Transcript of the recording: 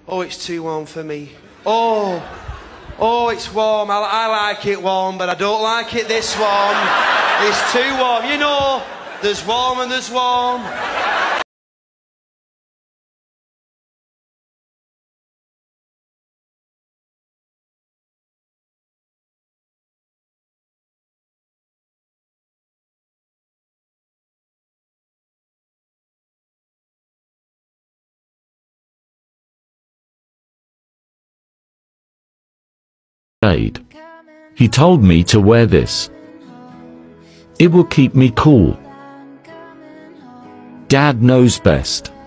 Oh, it's too warm for me. Oh, it's warm. I like it warm, but I don't like it this warm. It's too warm. You know, there's warm and there's warm. He told me to wear this. It will keep me cool. Dad knows best.